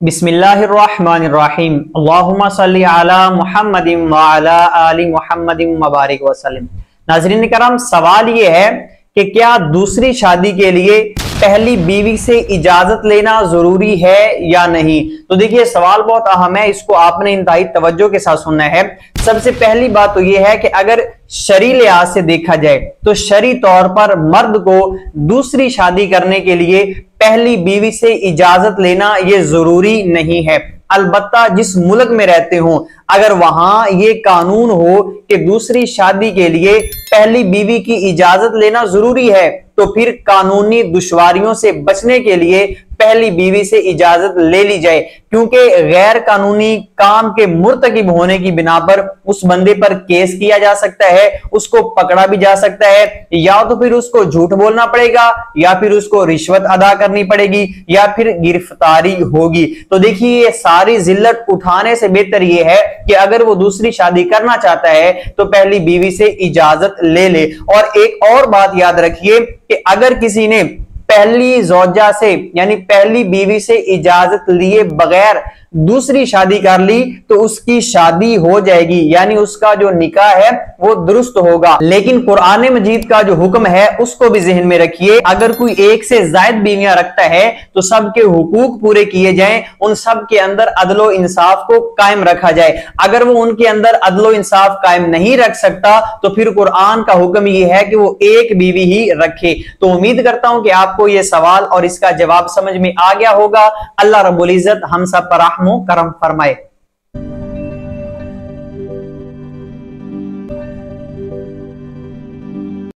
बिस्मिल्लाहिर्रहमानिर्रहीम अल्लाहुम्मा सल्ली अला मुहम्मदिन व अला आलि मुहम्मदिन मुबारक वसल्लम। नाज़रीन करम, सवाल ये है कि क्या दूसरी शादी के लिए पहली बीवी से इजाजत लेना जरूरी है या नहीं। तो देखिए, सवाल बहुत अहम है, इसको आपने इंतहाई तवज्जो के साथ सुनना है। सबसे पहली बात तो यह है कि अगर शरी लिहाज से देखा जाए तो शरी तौर पर मर्द को दूसरी शादी करने के लिए पहली बीवी से इजाजत लेना यह जरूरी नहीं है। अलबत्ता जिस मुल्क में रहते हो, अगर वहां ये कानून हो कि दूसरी शादी के लिए पहली बीवी की इजाजत लेना जरूरी है, तो फिर कानूनी दुश्वारियों से बचने के लिए पहली बीवी से इजाजत ले ली जाए, क्योंकि गैर कानूनी काम के मुर्तकिब होने की बिना पर उस बंदे पर केस किया जा सकता है, उसको पकड़ा भी जा सकता है, या तो फिर उसको झूठ बोलना पड़ेगा, या फिर उसको रिश्वत अदा करनी पड़ेगी, या फिर गिरफ्तारी होगी। तो देखिए, ये सारी जिल्लत उठाने से बेहतर ये है कि अगर वो दूसरी शादी करना चाहता है तो पहली बीवी से इजाजत ले ले। और एक और बात याद रखिए कि अगर किसी ने पहली ज़ौजा से यानी पहली बीवी से इजाजत लिए बगैर दूसरी शादी कर ली तो उसकी शादी हो जाएगी, यानी उसका जो निकाह है वो दुरुस्त होगा। लेकिन कुरान मजीद का जो हुक्म है उसको भी ज़हन में रखिए। अगर कोई एक से ज्यादा बीवियां रखता है तो सबके हुकूक पूरे किए जाएं, उन सब के अंदर अदलो इंसाफ को कायम रखा जाए। अगर वो उनके अंदर अदलो इंसाफ कायम नहीं रख सकता तो फिर कुरान का हुक्म यह है कि वो एक बीवी ही रखे। तो उम्मीद करता हूं कि आपको यह सवाल और इसका जवाब समझ में आ गया होगा। अल्लाह रब्बुल इज्जत हम सब पर रहमो करम फरमाए।